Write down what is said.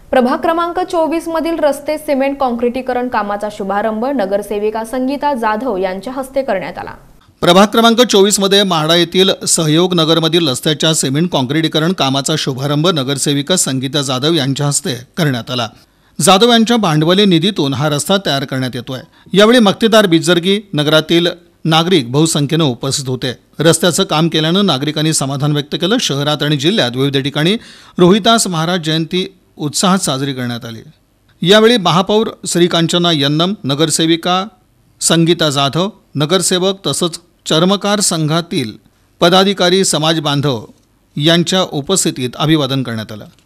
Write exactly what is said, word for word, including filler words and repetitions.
प्रभाग क्रमांक चोवीस मधील रस्ते सिमेंट काँक्रिटीकरण कामाचा शुभारंभ नगरसेविका संगीता जाधव यांच्या हस्ते करण्यात आला। प्रभाग क्रमांक चोवीस मध्ये म्हाडा येथील सहयोग नगरमधील रस्त्याच्या सिमेंट काँक्रिटीकरण कामाचा शुभारंभ नगरसेविका संगीता जाधव यांच्या हस्ते करण्यात आला। जाधव यांच्या भांडवली निधीतून हा रस्ता तयार करण्यात येतोय। यावेळी मक्तेदार बिजर्गी नगरातील नागरिक बहुसंख्येने उपस्थित होते। रस्त्याचं काम केल्याने नागरिकांनी समाधान व्यक्त केलं। शहरात आणि जिल्ह्यात विविध ठिकाणी रोहिदास महाराज जयंती उत्साहात साजरी करण्यात आली। यावेळी महापौर श्रीकांचना यन्नम, नगरसेविका संगीता जाधव, नगरसेवक तसंच चर्मकार संघातील पदाधिकारी, समाज बांधव यांच्या उपस्थितीत अभिवादन करण्यात आलं।